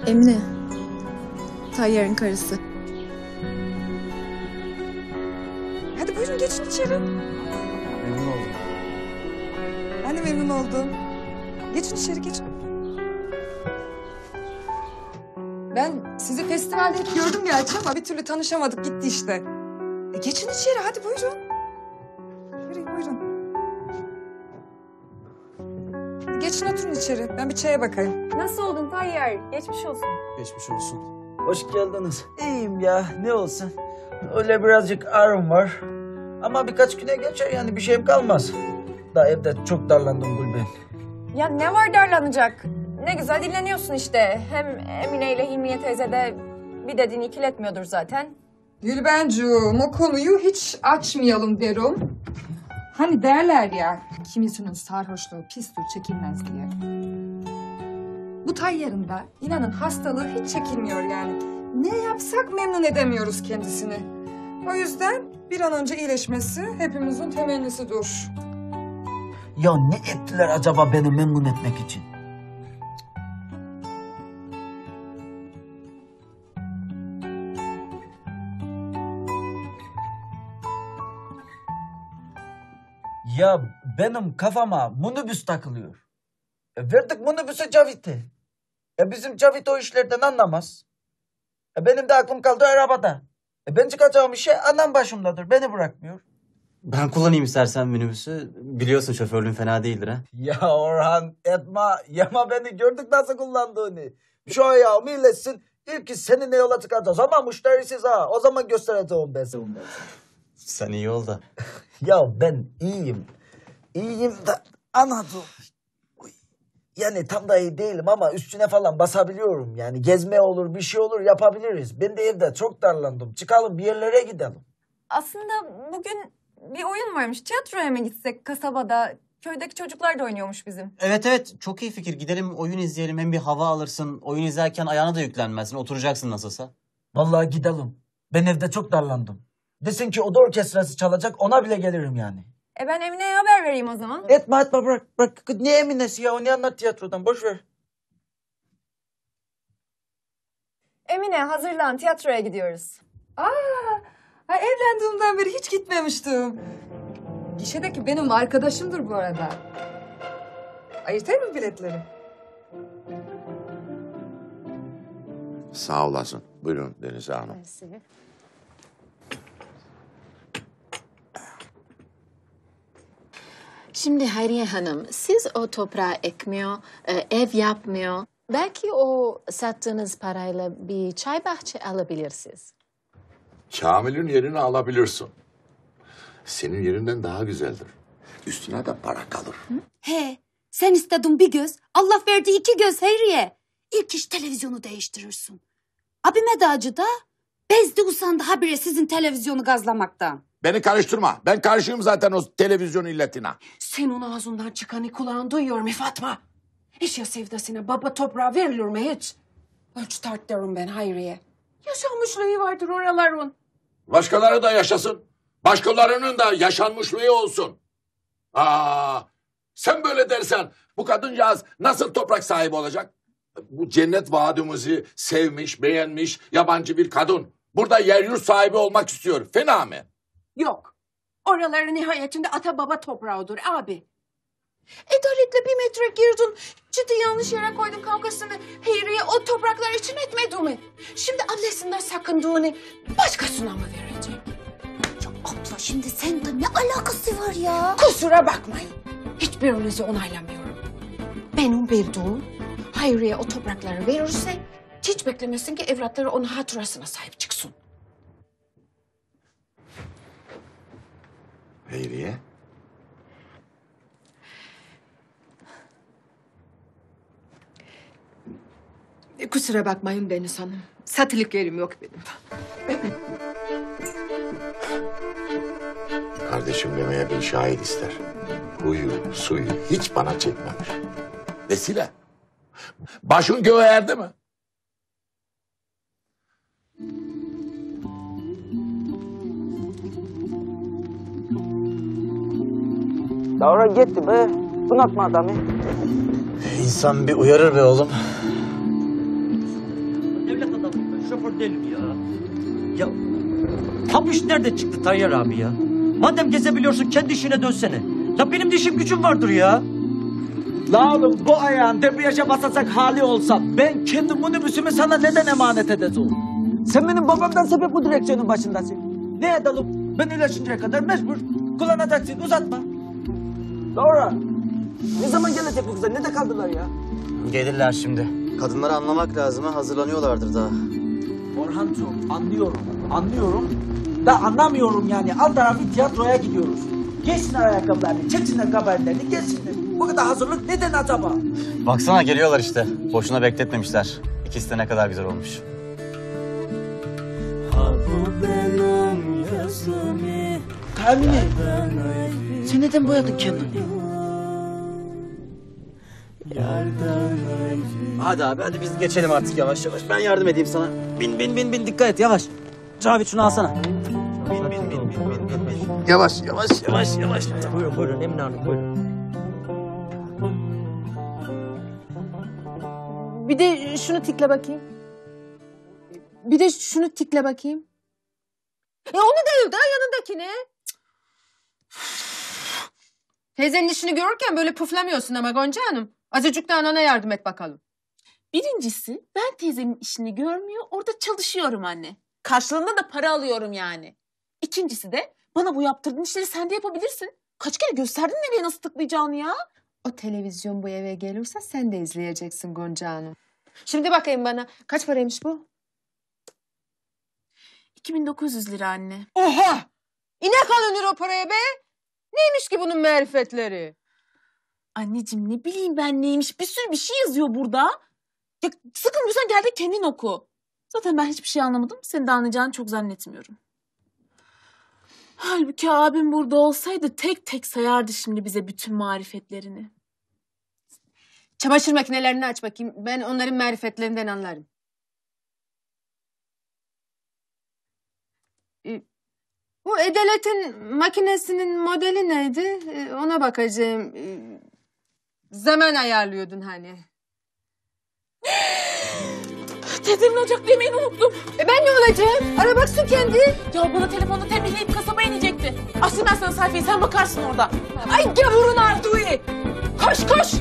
Emine. Tayyar'ın karısı. Hadi buyurun geçin içeri. Memnun oldum. Ben de memnun oldum. Geçin içeri geçin. Ben sizi festivalde hep gördüm gerçi ama bir türlü tanışamadık gitti işte. Geçin içeri hadi buyurun. Buyurun. Geçin oturun içeri. Ben bir çaya bakayım. Nasıl oldun Tayyar? Geçmiş olsun. Geçmiş olsun. Hoş geldiniz. İyiyim ya, ne olsun. Öyle birazcık ağrım var. Ama birkaç güne geçer yani bir şeyim kalmaz. Daha evde çok darlandım Gülben. Ya ne var darlanacak? Ne güzel dinleniyorsun işte. Hem Emine ile Hilmiye teyze de bir dediğini ikiletmiyordur zaten. Gülbencığım o konuyu hiç açmayalım derim. Hani derler ya kimisinin sarhoşluğu pistir çekilmez diye. Bu Tayyar'ın da inanın hastalığı hiç çekilmiyor yani. Ne yapsak memnun edemiyoruz kendisini. O yüzden bir an önce iyileşmesi hepimizin temennisidir. Ya ne ettiler acaba beni memnun etmek için? Ya benim kafama minibüs takılıyor. Verdik minibüse Cavit'e. Bizim Cavit o işlerden anlamaz. Benim de aklım kaldı arabada. Ben çıkacağım işe anam başımdadır. Beni bırakmıyor. Ben kullanayım istersen minibüsü. Biliyorsun şoförlüğün fena değildir ha. Ya Orhan etme. Yama beni gördük nasıl kullandığını. Şu ayağımı iyileşsin. İlk seninle yola çıkacağız ama müşterisiz ha. O zaman göstereceğim ben sana. Sen iyi ol da. Ya ben iyiyim. İyiyim de anladım. Yani tam da iyi değilim ama üstüne falan basabiliyorum. Yani gezme olur bir şey olur yapabiliriz. Ben de evde çok darlandım. Çıkalım bir yerlere gidelim. Aslında bugün bir oyun varmış. Tiyatroya mı gitsek kasabada? Köydeki çocuklar da oynuyormuş bizim. Evet çok iyi fikir. Gidelim oyun izleyelim. Hem bir hava alırsın. Oyun izlerken ayağına da yüklenmezsin. Oturacaksın nasılsa. Vallahi gidelim. Ben evde çok darlandım. Desin ki oda orkestrası çalacak ona bile gelirim yani. Ben Emine'ye haber vereyim o zaman. Etme bırak. Ne Eminesi ya o ne anlat tiyatrodan boş ver. Emine hazırlan tiyatroya gidiyoruz. Ay, evlendiğimden beri hiç gitmemiştim. Gişedeki benim arkadaşımdır bu arada. Ayırtayım mı biletleri? Sağ olasın. Buyurun Denize Hanım. Şimdi Hayriye Hanım, siz o toprağı ekmiyor, ev yapmıyor. Belki o sattığınız parayla bir çay bahçe alabilirsiniz. Kamil'in yerini alabilirsin. Senin yerinden daha güzeldir. Üstüne de para kalır. He, sen istedin bir göz, Allah verdi iki göz Hayriye. İlk iş televizyonu değiştirirsin. Abime de acı da, bezdi usandı habire sizin televizyonu gazlamaktan. Beni karıştırma. Ben karşıyım zaten o televizyon illetine. Senin ağzından çıkanı kulağın duyuyor mu Fatma? Eşya sevdasına baba toprağı verilir mi hiç? Ölç tart derim ben Hayriye. Yaşanmışlığı vardır oraların. Başkaları da yaşasın. Başkalarının da yaşanmışlığı olsun. Sen böyle dersen bu kadıncağız nasıl toprak sahibi olacak? Bu cennet vaadimizi sevmiş, beğenmiş yabancı bir kadın. Burada yer yurt sahibi olmak istiyor. Fena mı? Yok. Oraları nihayetinde ata baba toprağıdır abi. Edaletle bir metre girdin. Ciddi yanlış yere koydun kavgasını. Hayriye o topraklar için etmedi mi? Şimdi annesinden sakındığını başkasına mı verecek? Ya abla şimdi sende ne alakası var ya? Kusura bakmayın. Hiçbirinizi onaylamıyorum. Benim bildiğim Hayriye o toprakları verirse hiç beklemesin ki evlatları onun hatırasına sahip çıksın. Hayriye. Kusura bakmayın Deniz Hanım. Satılık yerim yok benim. Kardeşim demeye bir şahit ister. Huyu, suyu hiç bana çekmemiş. Vesile. Başın göğe erdi mi? Davra gitti be. Bunaltma adamı. İnsan bir uyarır be oğlum. gidelim ya. Ya pabuç nerede çıktı Tayyar abi ya? Madem gezebiliyorsun kendi işine dönsene. Ya benim de işim gücüm vardır ya. La oğlum bu ayağın debriyaja basacak hali olsa ben kendi minibüsümü sana neden emanet edeceğim? Sen benim babamdan sebep bu direksiyonun başındasın. Ne edelim? Ben iyileşinceye kadar mecbur kullanacaksın, uzatma. Laura, ne zaman gelecek bu kızlar? Nerede kaldılar ya? Gelirler şimdi. Kadınları anlamak lazım ha. Hazırlanıyorlardır daha. Orhancığım anlıyorum. Da anlamıyorum yani. Alt tarafı tiyatroya gidiyoruz. Geçsinler ayakkabılarını, çeksinler kabarlarını, geçsinler. Bu kadar hazırlık neden acaba? Baksana geliyorlar işte. Boşuna bekletmemişler. İkisi de ne kadar güzel olmuş. Tahmini. Sen neden boyadın kendini? Hadi abi hadi biz geçelim artık yavaş yavaş. Ben yardım edeyim sana. Bin dikkat et yavaş. Cavit şunu alsana. Bin. Yavaş. Buyurun Emine Hanım buyurun. Bir de şunu tikle bakayım. Bir de şunu tikle bakayım. Onu değil de yanındakini. Teyzenin işini görürken böyle puflamıyorsun ama Gonca Hanım. Azıcık da anana yardım et bakalım. Birincisi ben teyzemin işini görmüyor, orada çalışıyorum anne. Karşılığında da para alıyorum yani. İkincisi de bana bu yaptırdığın işleri sen de yapabilirsin. Kaç kere gösterdin nereye nasıl tıklayacağını ya? O televizyon bu eve gelirse sen de izleyeceksin Gonca Hanım. Şimdi bakayım bana. Kaç paraymış bu? 2900 lira anne. Oha! İnek alınır o paraya be. Neymiş ki bunun marifetleri? Anneciğim ne bileyim ben neymiş. Bir sürü bir şey yazıyor burada. Ya sıkılmıyorsan gel de kendin oku. Zaten ben hiçbir şey anlamadım. Senin de anlayacağını çok zannetmiyorum. Halbuki abim burada olsaydı tek tek sayardı şimdi bize bütün marifetlerini. Çamaşır makinelerini aç bakayım. Ben onların marifetlerinden anlarım. Bu Edelet'in makinesinin modeli neydi? Ona bakacağım. Zaman ayarlıyordun hani. Teyzemin ocak yemeğini unuttum. Ben ne olacağım? Ara baksın kendi. Ya bana telefonda tembihleyip kasaba inecekti. Açayım ben sana sayfayı sen bakarsın orada. Ay gavurun Ardu'yu. Koş.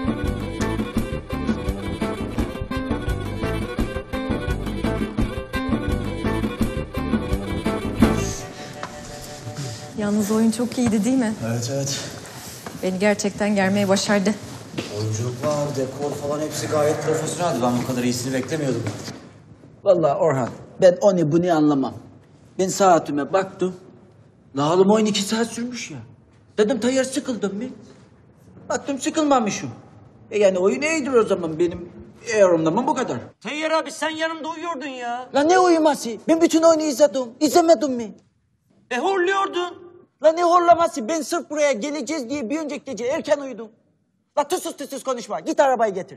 Yalnız oyun çok iyiydi değil mi? Evet. Beni gerçekten germeyi başardı. Oyunculuk var, dekor falan hepsi gayet profesyoneldi. Ben bu kadar iyisini beklemiyordum. Vallahi Orhan, ben onu bunu anlamam. Ben saatime baktım. La oğlum oyun 2 saat sürmüş ya. Dedim Tayyar sıkıldım mı? Baktım sıkılmamışım. Yani oyun iyidir o zaman benim yorumlamam bu kadar. Tayyar abi sen yanımda uyuyordun ya. La ne uyuması? Ben bütün oyunu izledim. İzlemedim mi? Horluyordun. La ne horlaması? Ben sırf buraya geleceğiz diye bir önceki gece erken uyudum. La tüsüz konuşma. Git arabayı getir.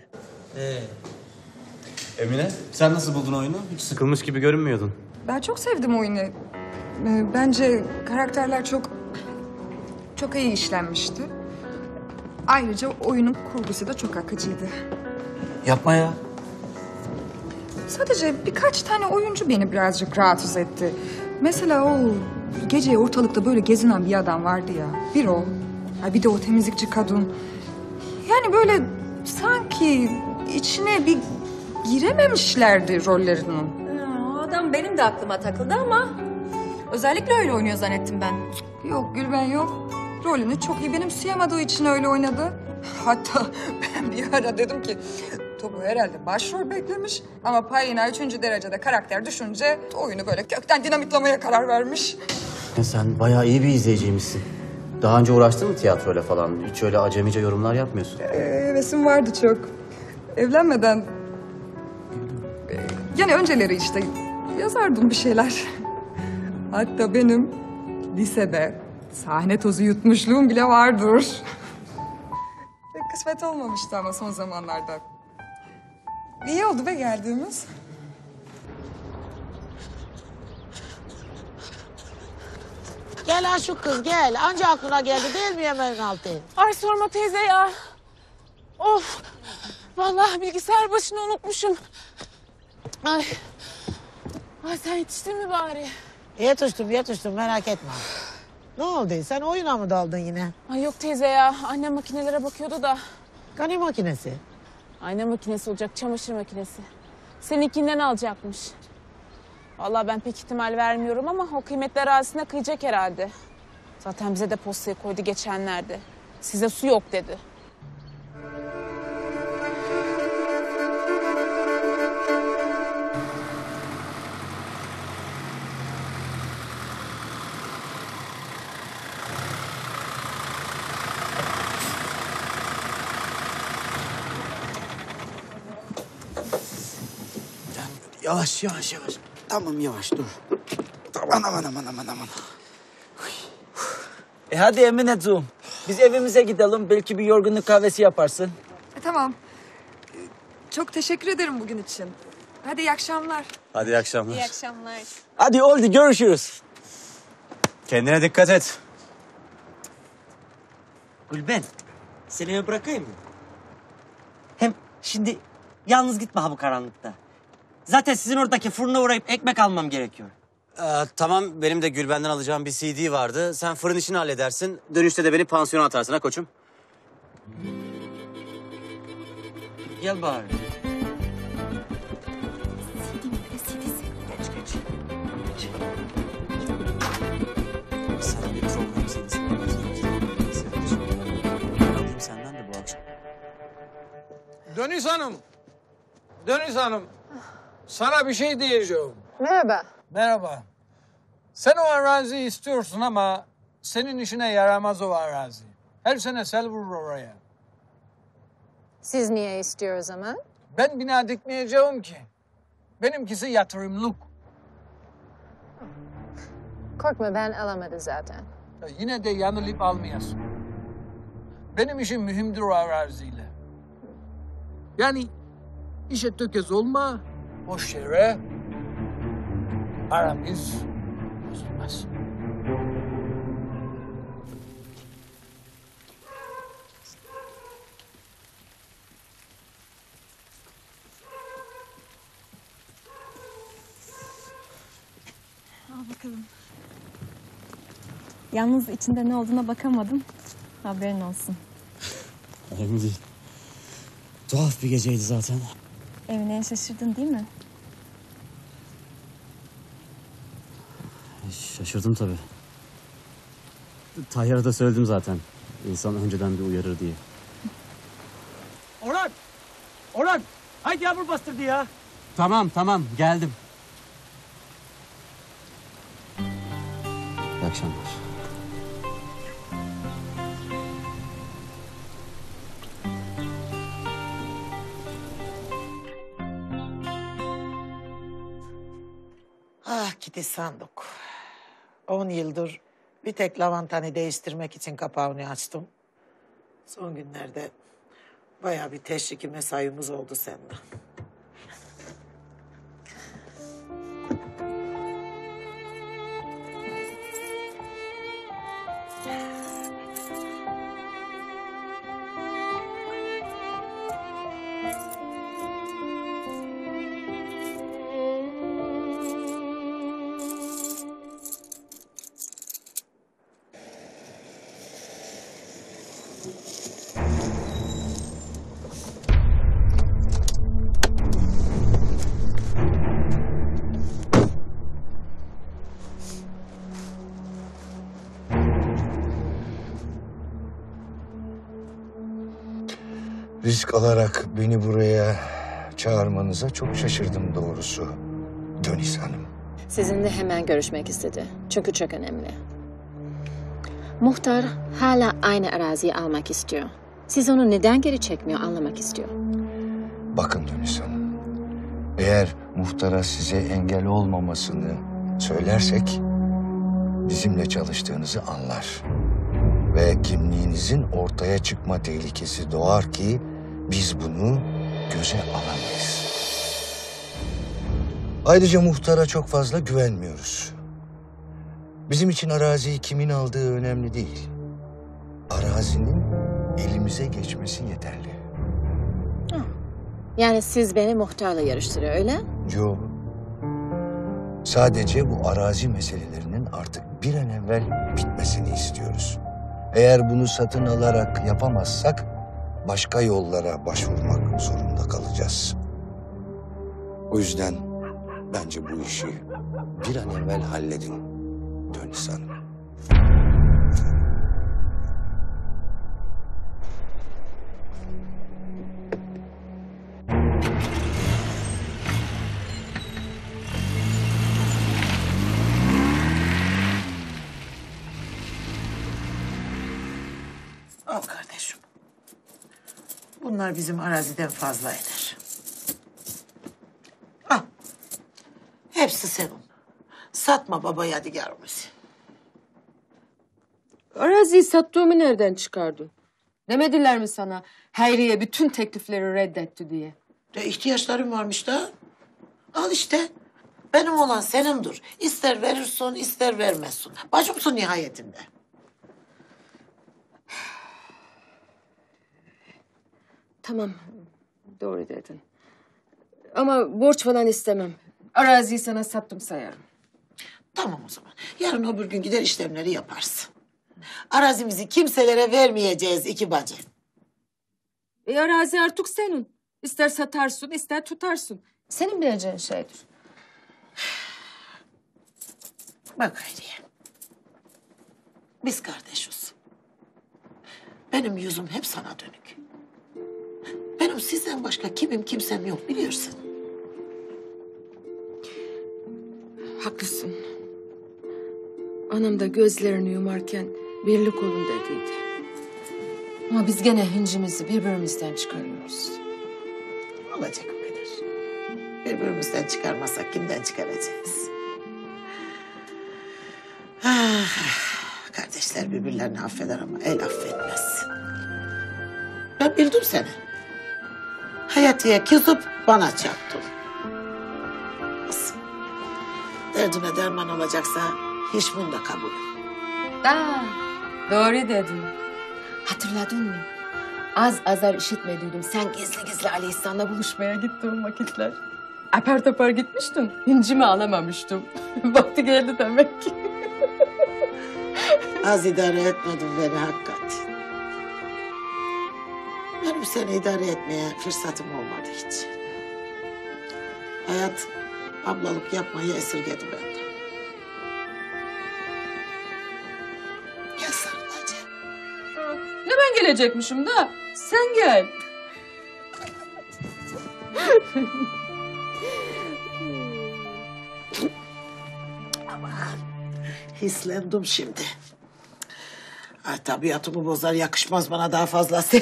Emine sen nasıl buldun oyunu? Hiç sıkılmış gibi görünmüyordun. Ben çok sevdim oyunu. Bence karakterler çok iyi işlenmişti. Ayrıca oyunun kurgusu da çok akıcıydı. Yapma ya. Sadece birkaç tane oyuncu beni birazcık rahatsız etti. Mesela o gece ortalıkta böyle gezinen bir adam vardı ya. Bir o. Bir de o temizlikçi kadın. Yani böyle sanki içine bir girememişlerdi rollerinin. O adam benim de aklıma takıldı ama özellikle öyle oynuyor zannettim ben. Yok Gülben yok. Rolünü çok iyi benimseyemediği için öyle oynadı. Hatta ben bir ara dedim ki Topu herhalde başrol beklemiş ama payına 3. derecede karakter düşünce oyunu böyle kökten dinamitlamaya karar vermiş. Sen bayağı iyi bir izleyiciymişsin. Daha önce uğraştın mı tiyatroyla falan? Hiç öyle acemice yorumlar yapmıyorsun. Hevesim vardı çok. Evlenmeden... Yani önceleri işte yazardım bir şeyler. Hatta benim lisede sahne tozu yutmuşluğum bile vardır. Kısmet olmamıştı ama son zamanlarda. İyi oldu be geldiğimiz. Gel ha şu kız gel. Anca aklına geldi değil mi yemeğin altı? Ay sorma teyze ya. Of. Vallahi bilgisayar başını unutmuşum. Ay. Ay sen yetiştin mi bari? Yetiştim merak etme. Ne oldu? Sen oyuna mı daldın yine? Ay yok teyze ya. Annem makinelere bakıyordu da. Kani makinesi. Ayna makinesi olacak, çamaşır makinesi. Seninkinden alacakmış. Vallahi ben pek ihtimal vermiyorum ama o kıymetli arazisine kıyacak herhalde. Zaten bize de postaya koydu geçenlerde. Size su yok dedi. Yavaş. Tamam yavaş dur. Aman. Hadi Emineciğim. Biz evimize gidelim. Belki bir yorgunluk kahvesi yaparsın. Tamam. Çok teşekkür ederim bugün için. Hadi iyi akşamlar. Hadi iyi akşamlar. İyi akşamlar. Hadi oldu görüşürüz. Kendine dikkat et. Gülben, seni eve bırakayım mı? Hem şimdi yalnız gitme ha bu karanlıkta. Zaten sizin oradaki fırına uğrayıp ekmek almam gerekiyor. Tamam benim de Gülben'den alacağım bir CD vardı. Sen fırın işini halledersin. Dönüşte de beni pansiyona atarsın ha koçum. Gel bari. Sana bir program CD'si alayım senden de bu akşam. Deniz Hanım. Sana bir şey diyeceğim. Merhaba. Merhaba. Sen o araziyi istiyorsun ama senin işine yaramaz o arazi. Her sene sel vurur oraya. Siz niye istiyor o zaman? Ben bina dikmeyeceğim ki. Benimkisi yatırımlık. Korkma ben alamadım zaten. Ya yine de yanılıp almayasın. Benim işim mühimdir o araziyle. Yani işe tökez olma, boş yere aramız bozulmaz. Al bakalım. Yalnız içinde ne olduğuna bakamadım. Haberin olsun. Önemli değil. Tuhaf bir geceydi zaten. Emine'ye şaşırdın değil mi? Şaşırdım tabii. Tayyar'a da söyledim zaten. İnsan önceden bir uyarır diye. Orhan! Haydi yağmur bastırdı ya. Tamam geldim. İyi akşamlar. Ah gidi sandık. 10 yıldır bir tek lavantanı değiştirmek için kapağını açtım. Son günlerde bayağı bir teşviki mesaimiz oldu seninle. Risk alarak beni buraya çağırmanıza çok şaşırdım doğrusu. Deniz Hanım. Sizinle hemen görüşmek istedi. Çünkü çok önemli. Muhtar hala aynı araziyi almak istiyor. Siz onu neden geri çekmiyor anlamak istiyor. Bakın Deniz Hanım. Eğer muhtara size engel olmamasını söylersek bizimle çalıştığınızı anlar. Ve kimliğinizin ortaya çıkma tehlikesi doğar ki biz bunu göze alamayız. Ayrıca muhtara çok fazla güvenmiyoruz. Bizim için araziyi kimin aldığı önemli değil. Arazinin elimize geçmesi yeterli. Yani siz beni muhtarla yarıştırıyor öyle? Yok. Sadece bu arazi meselelerinin artık bir an evvel bitmesini istiyoruz. Eğer bunu satın alarak yapamazsak başka yollara başvurmak zorunda kalacağız. O yüzden bence bu işi bir an evvel halledin Dönüs Hanım. Al kardeşim. Bunlar bizim araziden fazla eder. Al. Hepsi senin. Satma baba yadigarımızı. Araziyi sattığımı nereden çıkardın? Demediler mi sana Hayriye bütün teklifleri reddetti diye? İhtiyaçlarım varmış da. Al işte. Benim olan senindir. İster verirsin, ister vermezsin. Bacımsın nihayetinde. Tamam, doğru dedin. Ama borç falan istemem. Araziyi sana sattım sayarım. Tamam o zaman. Yarın öbür gün gider işlemleri yaparsın. Arazimizi kimselere vermeyeceğiz iki bacı. Arazi artık senin. İster satarsın, ister tutarsın. Senin bileceğin şeydir. Bak Hayriye. Biz kardeşiz. Benim yüzüm hep sana dönük. Benim sizden başka kimsem yok biliyorsun. Haklısın. Anam da gözlerini yumarken birlik olun dediydi. Ama biz gene hincimizi birbirimizden çıkarıyoruz. Olacak o kadar. Birbirimizden çıkarmasak kimden çıkaracağız? Kardeşler birbirlerini affeder ama el affetmez. Ben bildim seni. Hayatiye kızıp bana çarptın. Kızım, derdine derman olacaksa hiç bunda kabul. Doğru dedin. Hatırladın mı? Az azar işitmediydim. Sen gizli gizli Ali İhsan'la buluşmaya gittiğin vakitler. Apar topar gitmiştin. Hincimi alamamıştım. Vakti geldi demek ki. Az idare etmedin beni hakikat. Benim seni idare etmeye fırsatım olmadı hiç. Hayat ablalık yapmayı esirgedi benden. Gel sarılacağım. Ne ben gelecekmişim da sen gel. Aman hislendim şimdi. Ay, tabiatımı bozar yakışmaz bana daha fazlası.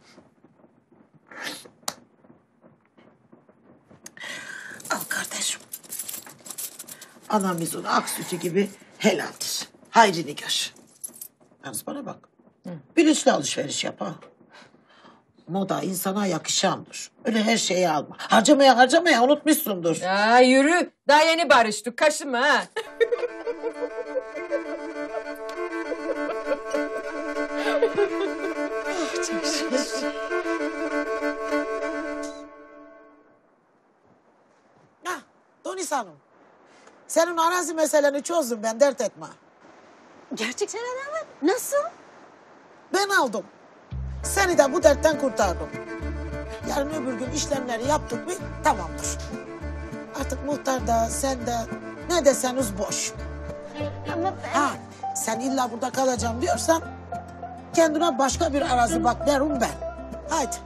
Al kardeşim. Anamızın ak sütü gibi helaldir. Hayrını gör. Yalnız bana bak. Bilinçli alışveriş yap ha. Moda insana yakışandır. Öyle her şeyi alma. Harcamaya unutmuşsundur. Ya yürü. Daha yeni barıştık. Kaşıma ha. Çok şükür. Ha, Donis Hanım. Senin arazi meseleni çözdüm ben, dert etme. Gerçekten mi? Nasıl? Ben aldım. Seni de bu dertten kurtardım. Yarın öbür gün işlemleri yaptık mı tamamdır. Artık muhtar da sen de ne deseniz boş. Ama Ha, sen illa burada kalacağım diyorsan kendine başka bir arazi bak derim ben. Haydi.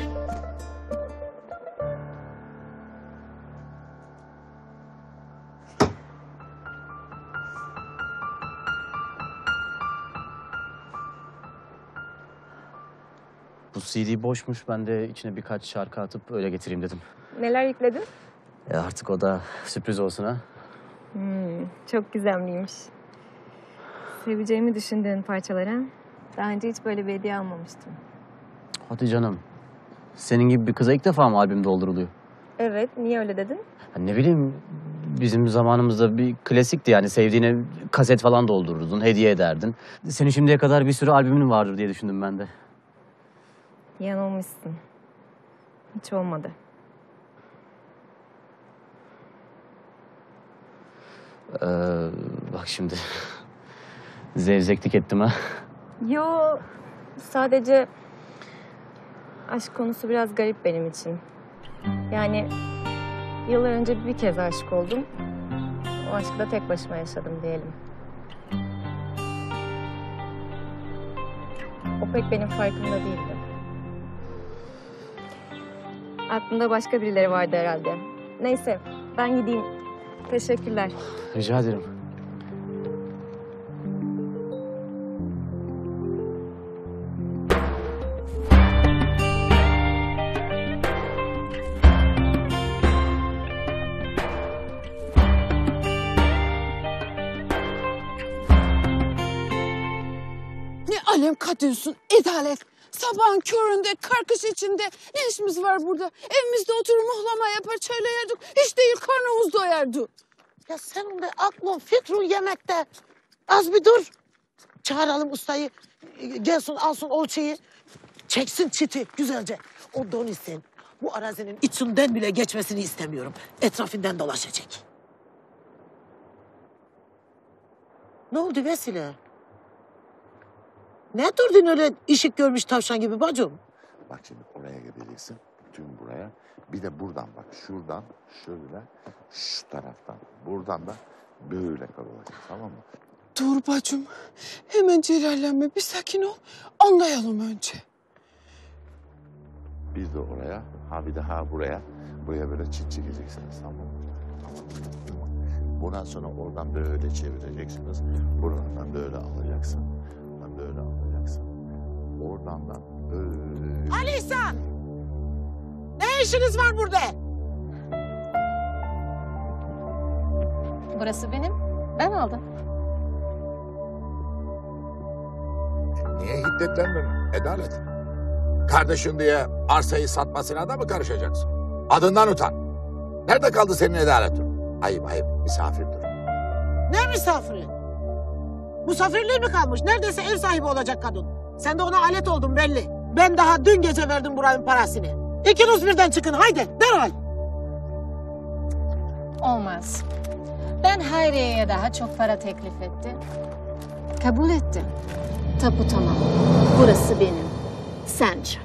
Bu CD boşmuş. Ben de içine birkaç şarkı atıp öyle getireyim dedim. Neler yükledin? Artık o da sürpriz olsun ha. Çok gizemliymiş. Seveceğimi düşündüğün parçalara. Daha önce hiç böyle bir hediye almamıştım. Hadi canım. Senin gibi bir kıza ilk defa mı albüm dolduruluyor? Evet, niye öyle dedin? Ne bileyim, bizim zamanımızda bir klasikti yani. Sevdiğine kaset falan doldururdun, hediye ederdin. Senin şimdiye kadar bir sürü albümün vardır diye düşündüm ben de. Yanılmışsın. Hiç olmadı. Bak şimdi zevzeklik ettim ha. Yo, sadece aşk konusu biraz garip benim için. Yani yıllar önce bir kez aşık oldum. O aşkı da tek başıma yaşadım diyelim. O pek benim farkımda değildi. Aklımda başka birileri vardı herhalde. Neyse, ben gideyim. Teşekkürler. Rica ederim. Ne alem kadınsın Adalet. Sabahın köründe, karkış içinde ne işimiz var burada? Evimizde oturur muhlama yapar, çayla yerdik. Hiç değil karnımız doyardı. Ya senin de aklın fikrin yemekte. Az bir dur. Çağıralım ustayı. Gelsin alsın ölçeği. Çeksin çiti güzelce. O Donis'in bu arazinin içinden bile geçmesini istemiyorum. Etrafından dolaşacak. Ne oldu Vesile? Ne durdun öyle ışık görmüş tavşan gibi bacım? Bak şimdi oraya gideceksin. Tüm buraya. Bir de buradan bak. Şuradan şöyle. Şu taraftan. Buradan da böyle kalacak. Tamam mı? Dur bacım. Hemen celallenme. Bir sakin ol. Anlayalım önce. Bir de oraya. Ha bir de ha buraya. Buraya böyle çit çekeceksiniz. Tamam mı? Bundan sonra oradan böyle çevireceksiniz. Buradan böyle alacaksın. Buradan böyle alacaksın. Oradan da böyle... Ali İhsan! Ne işiniz var burada? Burası benim. Ben aldım. Niye hiddetlendin Adalet? Kardeşin diye arsayı satmasına da mı karışacaksın? Adından utan. Nerede kaldı senin adaletin? Ayıp ayıp, misafirdir. Ne misafiri? Misafirliği mi kalmış? Neredeyse ev sahibi olacak kadın. Sen de ona alet oldun belli. Ben daha dün gece verdim buranın parasını. İkiniz birden çıkın haydi derhal. Olmaz. Ben Hayriye'ye daha çok para teklif ettim. Kabul ettim. Tapu tamam. Burası benim. Sen çal.